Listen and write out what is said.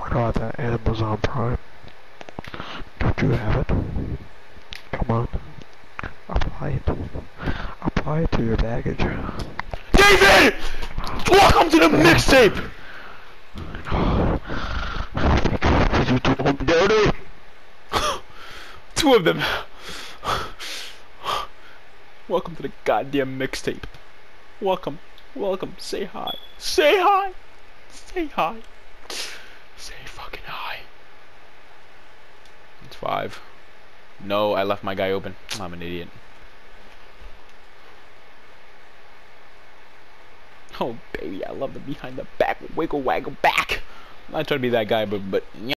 I got that Amazon Prime. Don't you have it? Come on. Apply it. Apply it to your baggage. David! Welcome to the mixtape! Did you do them dirty? Two of them. Welcome to the goddamn mixtape. Welcome. Welcome. Say hi. Say hi. Say hi. Say fucking hi. It's 5. No, I left my guy open. I'm an idiot. Oh baby, I love the behind the back wiggle waggle back. I'm not trying to be that guy, but